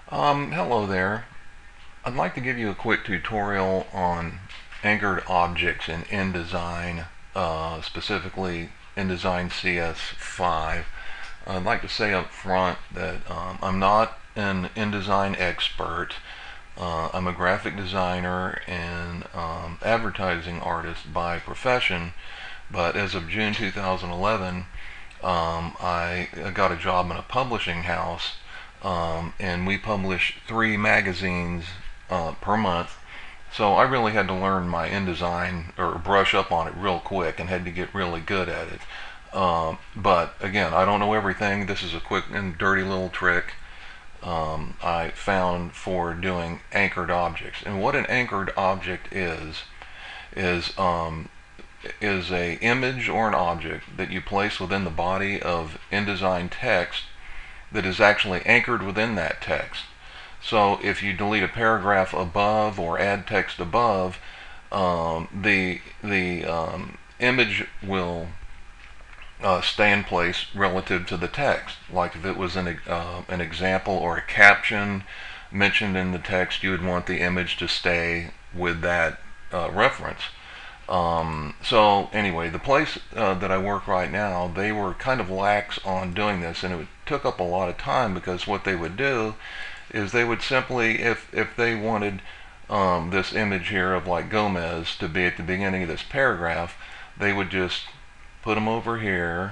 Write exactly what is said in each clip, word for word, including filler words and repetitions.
Um, hello there. I'd like to give you a quick tutorial on anchored objects in InDesign, uh, specifically InDesign C S five. I'd like to say up front that um, I'm not an InDesign expert. Uh, I'm a graphic designer and um, advertising artist by profession, but as of June two thousand eleven, um, I got a job in a publishing house, um, and we publish three magazines uh, per month. So I really had to learn my InDesign or brush up on it real quick and had to get really good at it. Um, but again, I don't know everything. This is a quick and dirty little trick um, I found for doing anchored objects. And what an anchored object is is um, is a image or an object that you place within the body of InDesign text that is actually anchored within that text. So if you delete a paragraph above or add text above, um, the the um, image will uh, stay in place relative to the text. Like if it was an uh, an example or a caption mentioned in the text, you would want the image to stay with that uh, reference. Um, so anyway, the place uh, that I work right now, they were kind of lax on doing this, and it took up a lot of time because what they would do is they would simply, if if they wanted um, this image here of like Gomez to be at the beginning of this paragraph, they would just put them over here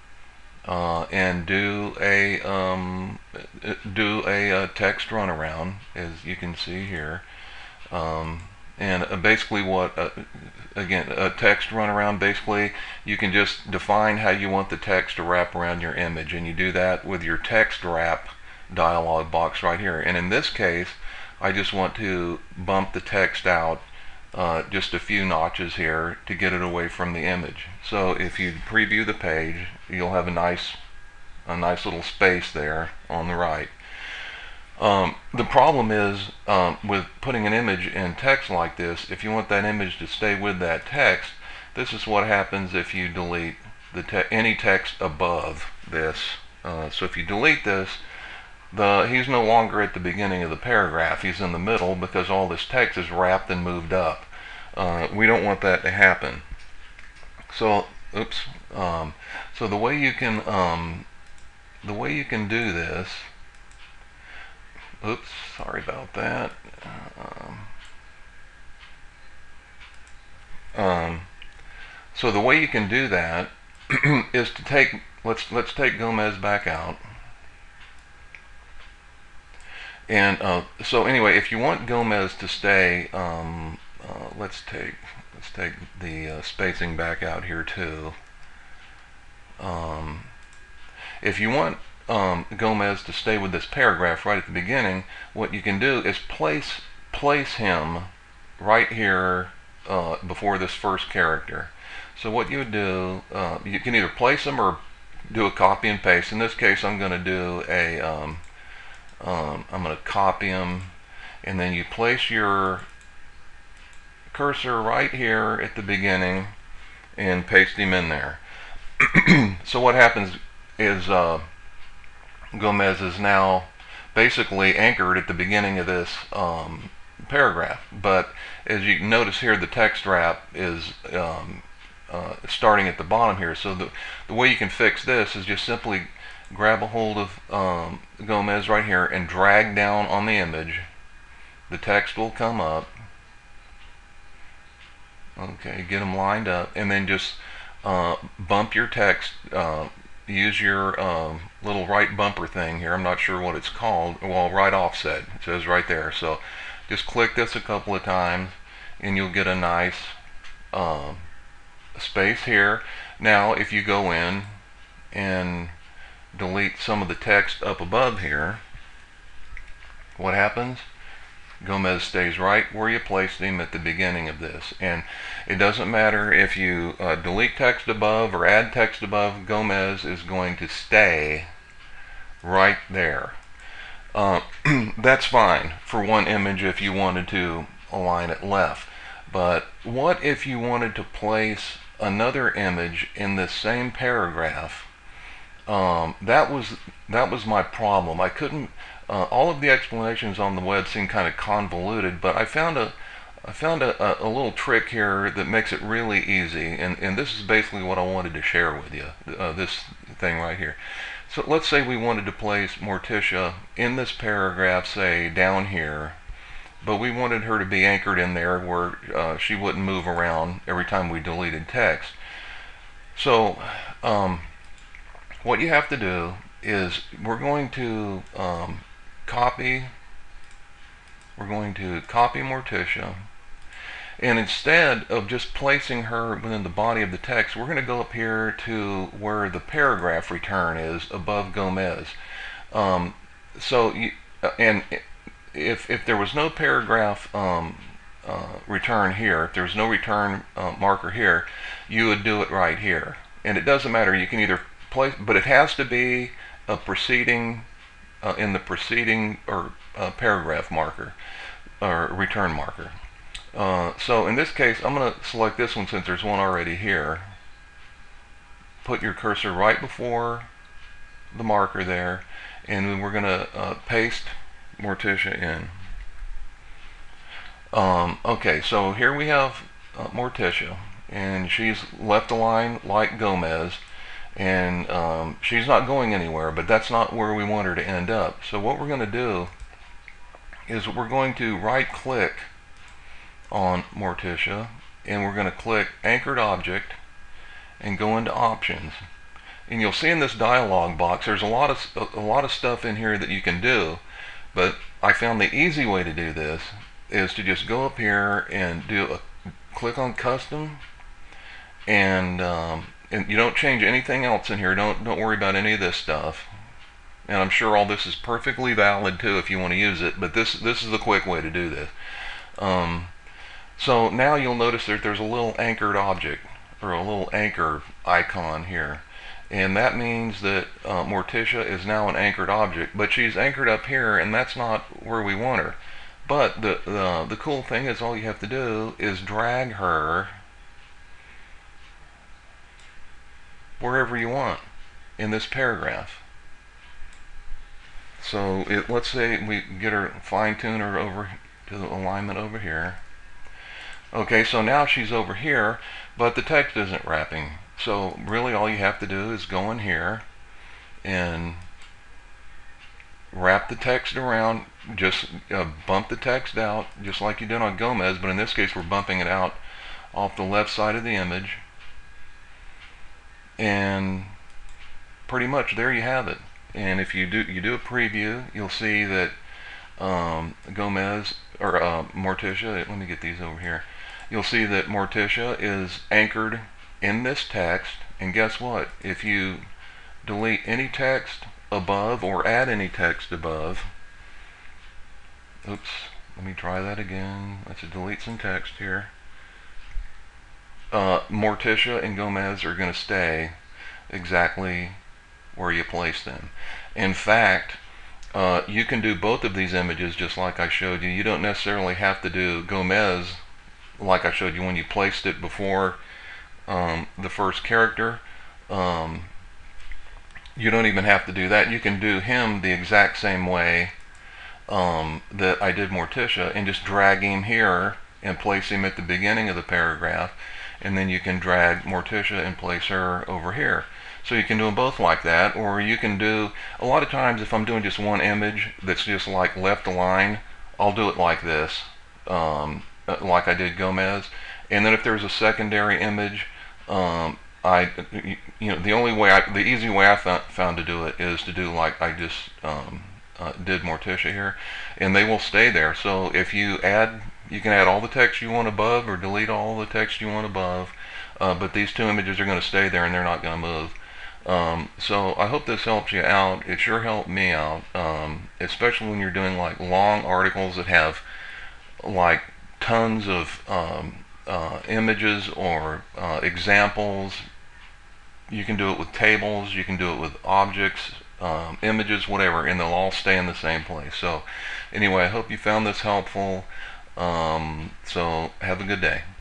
uh, and do a um, do a, a text runaround, as you can see here. Um, and uh, basically what uh, again a text runaround, basically you can just define how you want the text to wrap around your image, and you do that with your text wrap dialog box right here. And in this case, I just want to bump the text out uh, just a few notches here to get it away from the image. So if you preview the page, you'll have a nice a nice little space there on the right. Um, the problem is um, with putting an image in text like this, if you want that image to stay with that text, this is what happens if you delete the te any text above this. Uh, so if you delete this, the he's no longer at the beginning of the paragraph. He's in the middle because all this text is wrapped and moved up. Uh, we don't want that to happen. So, oops. Um, so the way you can um, the way you can do this. Oops, sorry about that. Um, um, so the way you can do that is to take let's let's take Gomez back out. And uh, so anyway, if you want Gomez to stay, um, uh, let's take let's take the uh, spacing back out here too. Um, if you want um, Gomez to stay with this paragraph right at the beginning, what you can do is place place him right here uh, before this first character. So what you would do, uh, you can either place him or do a copy and paste. In this case, I'm going to do a um, um, I'm going to copy him, and then you place your cursor right here at the beginning and paste him in there. So what happens is uh, Gomez is now basically anchored at the beginning of this um, paragraph, but as you notice here, the text wrap is um, uh, starting at the bottom here. So the, the way you can fix this is just simply grab a hold of um, Gomez right here and drag down on the image. The text will come up. Okay, get them lined up, and then just uh, bump your text. Uh, use your um, little right bumper thing here. I'm not sure what it's called. Well, right offset. It says right there. So just click this a couple of times, and you'll get a nice uh, space here. Now, if you go in and delete some of the text up above here, what happens? Gomez stays right where you placed him at the beginning of this, and it doesn't matter if you uh, delete text above or add text above, Gomez is going to stay right there. Uh, that's fine for one image if you wanted to align it left, but what if you wanted to place another image in the same paragraph? Um, that was that was my problem. I couldn't Uh, all of the explanations on the web seem kind of convoluted, but I found a I found a, a, a little trick here that makes it really easy, and, and this is basically what I wanted to share with you, uh, this thing right here. So let's say we wanted to place Morticia in this paragraph, say down here, but we wanted her to be anchored in there where uh, she wouldn't move around every time we deleted text. So um, what you have to do is we're going to um, copy we're going to copy Morticia, and instead of just placing her within the body of the text, we're going to go up here to where the paragraph return is above Gomez. Um, so you, and if if there was no paragraph um, uh, return here, if there's no return uh, marker here, you would do it right here. And it doesn't matter, you can either place, but it has to be a preceding uh, in the preceding or uh, paragraph marker or return marker. Uh, so in this case, I'm going to select this one since there's one already here. Put your cursor right before the marker there, and then we're going to uh, paste Morticia in. Um, okay, so here we have uh, Morticia, and she's left aligned like Gomez, and um, she's not going anywhere, but that's not where we want her to end up. So what we're going to do is we're going to right click on Morticia, and we're going to click anchored object and go into options, and you'll see in this dialog box there's a lot of a lot of stuff in here that you can do, but I found the easy way to do this is to just go up here and do a click on custom, and um, and you don't change anything else in here. Don't don't worry about any of this stuff. And I'm sure all this is perfectly valid too if you want to use it, but this this is the quick way to do this. Um, so now you'll notice that there's a little anchored object or a little anchor icon here, and that means that uh, Morticia is now an anchored object, but she's anchored up here, and that's not where we want her. But the the, the cool thing is all you have to do is drag her wherever you want in this paragraph. So it, let's say we get her, fine-tune her over to the alignment over here. Okay, so now she's over here, but the text isn't wrapping. So really all you have to do is go in here and wrap the text around, just uh, bump the text out just like you did on Gomez, but in this case we're bumping it out off the left side of the image, and pretty much there you have it. And if you do you do a preview, you'll see that um, Gomez or uh, Morticia, let me get these over here, you'll see that Morticia is anchored in this text, and guess what, if you delete any text above or add any text above, oops, let me try that again, let's delete some text here, uh, Morticia and Gomez are going to stay exactly where you place them. In fact, uh, you can do both of these images just like I showed you. You don't necessarily have to do Gomez like I showed you when you placed it before um, the first character. Um, you don't even have to do that. You can do him the exact same way um, that I did Morticia, and just drag him here and place him at the beginning of the paragraph, and then you can drag Morticia and place her over here. So you can do them both like that, or you can do, a lot of times if I'm doing just one image that's just like left aligned, I'll do it like this, um, like I did Gomez. And then if there's a secondary image, um, I, you know, the only way, I, the easy way I found, found to do it is to do like I just um, uh, did Morticia here, and they will stay there. So if you add, you can add all the text you want above or delete all the text you want above, uh, but these two images are going to stay there and they're not going to move. Um, so I hope this helps you out. It sure helped me out, um, especially when you're doing like long articles that have like tons of um, uh, images or uh, examples. You can do it with tables, you can do it with objects, um, images, whatever, and they'll all stay in the same place. So anyway, I hope you found this helpful. Um, so have a good day.